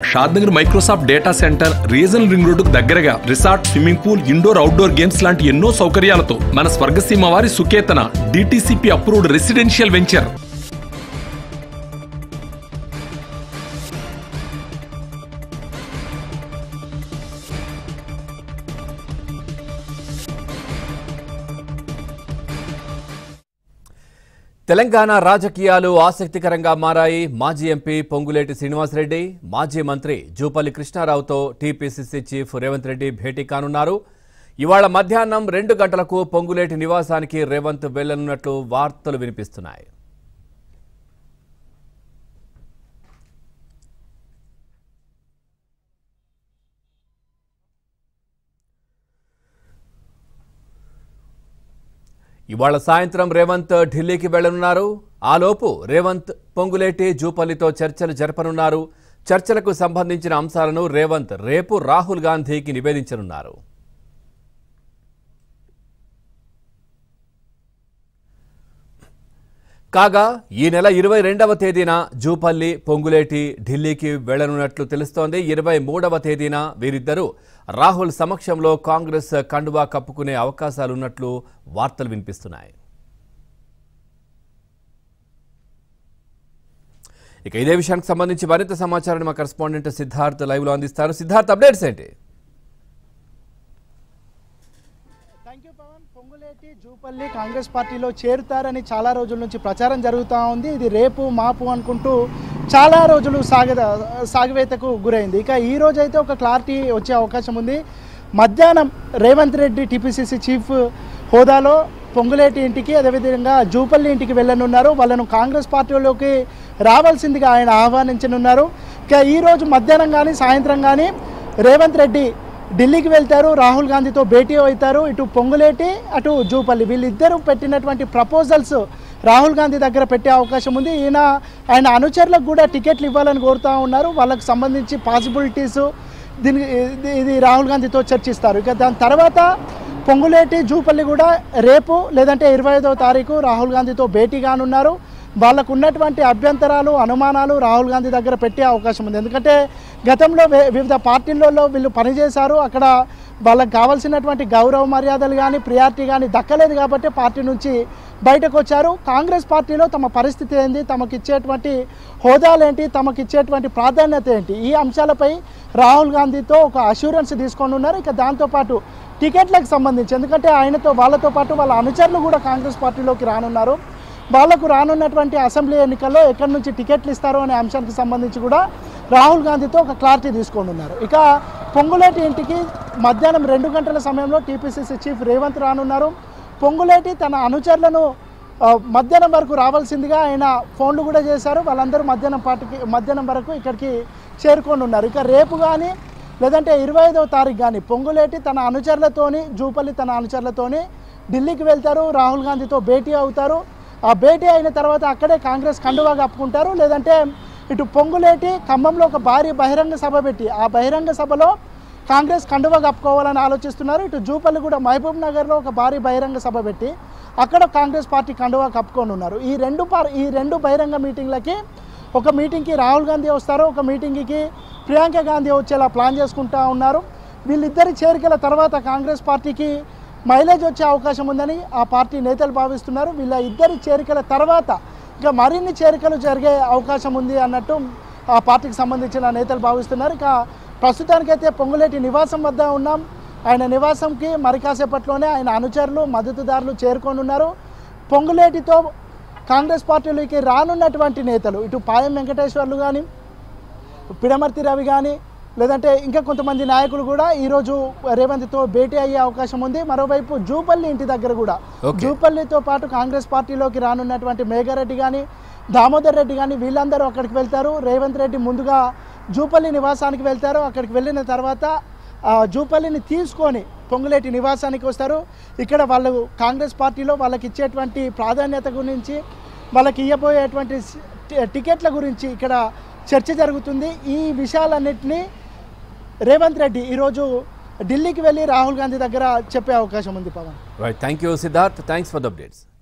Shadnagar Microsoft data center regional ring రోడ్డుకు దగ్గరగా resort, swimming pool, indoor outdoor games లాంటి ఎన్నో సౌకర్యాలతో మన స్వర్గసీమ వారి సుకేతన DTCP approved residential venture. Telangana రాజకీయాలు ఆసక్తికరంగా మారాయి. మాజీ ఎంపీ పొంగులేటి శ్రీనివాసరెడ్డి, మాజీ మంత్రి జూపల్లి కృష్ణారావుతో టీపీసీసీ చీఫ్ రేవంత్ రెడ్డి భేటీ కానున్నారు. ఇవాళ మధ్యాహ్నం 2 గంటలకు పొంగులేటి నివాసానికి రేవంత్ వెళ్లనున్నట్లు వార్తలు వినిపిస్తున్నాయి. ఇవాళ సాయంత్రం రేవంత్ ఢిల్లీకి వెళ్లనున్నారు. ఆలోపు రేవంత్ పొంగులేటి జూపల్లితో చర్చలు జరపనున్నారు. చర్చలకు సంబంధించిన అంశాలను రేవంత్ రేపు రాహుల్ గాంధీకి నివేదించనున్నారు. కాగా ఈ నెల 22వ తేదీన జూపల్లి, పొంగులేటి ఢిల్లీకి వెళ్లనున్నట్లు తెలుస్తోంది. 23వ తేదీన వీరిద్దరూ రాహుల్ సమక్షంలో కాంగ్రెస్ కండువా కప్పుకునే అవకాశాలున్నట్లు వార్తలు వినిపిస్తున్నాయి. ఇక ఇదే విషయానికి సంబంధించి మరింత సమాచారాన్ని మా కరెస్పాండెంట్ సిద్ధార్థ్ లైవ్ లో అందిస్తారు. సిద్ధార్థ్, అప్డేట్స్ ఏంటి? పొంగులేటి, జూపల్లి కాంగ్రెస్ పార్టీలో చేరుతారని చాలా రోజుల నుంచి ప్రచారం జరుగుతూ ఉంది. ఇది రేపు మాపు అనుకుంటూ చాలా రోజులు సాగివేతకు గురైంది. ఇక ఈ రోజు అయితే ఒక క్లారిటీ వచ్చే అవకాశం ఉంది. మధ్యాహ్నం రేవంత్ రెడ్డి టీపీసీసీ చీఫ్ హోదాలో పొంగులేటి ఇంటికి, అదేవిధంగా జూపల్లి ఇంటికి వెళ్ళనున్నారు. వాళ్ళను కాంగ్రెస్ పార్టీలోకి రావాల్సిందిగా ఆయన ఆహ్వానించనున్నారు. ఇక ఈరోజు మధ్యాహ్నం కానీ సాయంత్రం కానీ రేవంత్ రెడ్డి ఢిల్లీకి వెళ్తారు, రాహుల్ గాంధీతో భేటీ అవుతారు. ఇటు పొంగులేటి, అటు జూపల్లి వీళ్ళిద్దరూ పెట్టినటువంటి ప్రపోజల్స్ రాహుల్ గాంధీ దగ్గర పెట్టే అవకాశం ఉంది. ఆయన అనుచరులకు కూడా టికెట్లు ఇవ్వాలని కోరుతూ ఉన్నారు. వాళ్ళకు సంబంధించి పాసిబిలిటీస్ ఇది రాహుల్ గాంధీతో చర్చిస్తారు. ఇక దాని తర్వాత పొంగులేటి, జూపల్లి కూడా రేపు లేదంటే 25వ తారీఖు రాహుల్ గాంధీతో భేటీ కానున్నారు. వాళ్ళకు ఉన్నటువంటి అభ్యంతరాలు, అనుమానాలు రాహుల్ గాంధీ దగ్గర పెట్టే అవకాశం ఉంది. ఎందుకంటే గతంలో వివిధ పార్టీలలో వీళ్ళు పనిచేశారు. అక్కడ వాళ్ళకి కావాల్సినటువంటి గౌరవ మర్యాదలు కానీ, ప్రియారిటీ కానీ దక్కలేదు కాబట్టి పార్టీ నుంచి బయటకు వచ్చారు. కాంగ్రెస్ పార్టీలో తమ పరిస్థితి ఏంటి, తమకు ఇచ్చేటువంటి హోదాలేంటి, తమకు ఇచ్చేటువంటి ప్రాధాన్యత ఏంటి, ఈ అంశాలపై రాహుల్ గాంధీతో ఒక అష్యూరెన్స్ తీసుకొని ఉన్నారు. ఇక దాంతోపాటు టికెట్లకు సంబంధించి, ఎందుకంటే వాళ్ళతో పాటు వాళ్ళ అనుచరులు కూడా కాంగ్రెస్ పార్టీలోకి రానున్నారు. వాళ్లకు రానున్నటువంటి అసెంబ్లీ ఎన్నికల్లో ఎక్కడి నుంచి టికెట్లు ఇస్తారో అనే అంశానికి సంబంధించి కూడా రాహుల్ గాంధీతో ఒక క్లారిటీ తీసుకొని ఉన్నారు. ఇక పొంగులేటి ఇంటికి మధ్యాహ్నం 2 గంటల సమయంలో టీపీసీసీ చీఫ్ రేవంత్ రానున్నారు. పొంగులేటి తన అనుచరులను మధ్యాహ్నం వరకు రావాల్సిందిగా ఆయన ఫోన్లు కూడా చేశారు. వాళ్ళందరూ మధ్యాహ్నం వరకు ఇక్కడికి చేరుకొని ఉన్నారు. ఇక రేపు కానీ లేదంటే 25వ తారీఖు కానీ పొంగులేటి తన అనుచరులతోని, జూపల్లి తన అనుచరులతోని ఢిల్లీకి వెళ్తారు, రాహుల్ గాంధీతో భేటీ అవుతారు. ఆ భేటీ అయిన తర్వాత అక్కడే కాంగ్రెస్ కండువా కప్పుకుంటారు. లేదంటే ఇటు పొంగులేటి ఖమ్మంలో ఒక భారీ బహిరంగ సభ పెట్టి ఆ బహిరంగ సభలో కాంగ్రెస్ కండువా కప్పుకోవాలని ఆలోచిస్తున్నారు. ఇటు జూపల్లి కూడా మహబూబ్ నగర్లో ఒక భారీ బహిరంగ సభ పెట్టి అక్కడ కాంగ్రెస్ పార్టీ కండువా కప్పుకొని ఉన్నారు. ఈ రెండు బహిరంగ మీటింగ్లకి, ఒక మీటింగ్కి రాహుల్ గాంధీ వస్తారు, ఒక మీటింగ్కి ప్రియాంక గాంధీ వచ్చేలా ప్లాన్ చేసుకుంటూ ఉన్నారు. వీళ్ళిద్దరి చేరికల తర్వాత కాంగ్రెస్ పార్టీకి మైలేజ్ వచ్చే అవకాశం ఉందని ఆ పార్టీ నేతలు భావిస్తున్నారు. వీళ్ళ ఇద్దరి చేరికల తర్వాత ఇంకా మరిన్ని చేరికలు జరిగే అవకాశం ఉంది అన్నట్టు ఆ పార్టీకి సంబంధించిన నేతలు భావిస్తున్నారు. ఇక ప్రస్తుతానికైతే పొంగులేటి నివాసం వద్ద ఉన్నాం. ఆయన నివాసంకి మరి కాసేపట్లోనే ఆయన అనుచరులు, మద్దతుదారులు చేరుకొని ఉన్నారు. పొంగులేటితో కాంగ్రెస్ పార్టీలోకి రానున్నటువంటి నేతలు ఇటు పాయం వెంకటేశ్వర్లు కానీ, పిడమర్తి రవి కానీ, లేదంటే ఇంకా కొంతమంది నాయకులు కూడా ఈరోజు రేవంత్తో భేటీ అయ్యే అవకాశం ఉంది. మరోవైపు జూపల్లి ఇంటి దగ్గర కూడా జూపల్లితో పాటు కాంగ్రెస్ పార్టీలోకి రానున్నటువంటి మేఘారెడ్డి కానీ, దామోదర్ రెడ్డి కానీ వీళ్ళందరూ అక్కడికి వెళ్తారు. రేవంత్ రెడ్డి ముందుగా జూపల్లి నివాసానికి వెళ్తారు. అక్కడికి వెళ్ళిన తర్వాత జూపల్లిని తీసుకొని పొంగులేటి నివాసానికి వస్తారు. ఇక్కడ వాళ్ళు కాంగ్రెస్ పార్టీలో వాళ్ళకి ఇచ్చేటువంటి ప్రాధాన్యత గురించి, వాళ్ళకి ఇవ్వబోయేటువంటి టికెట్ల గురించి ఇక్కడ చర్చ జరుగుతుంది. ఈ విషయాలన్నింటినీ రేవంత్ రెడ్డి ఈరోజు ఢిల్లీకి వెళ్ళి రాహుల్ గాంధీ దగ్గర చెప్పే అవకాశం ఉంది. Pawan, right, thank you Siddharth, thanks for the updates.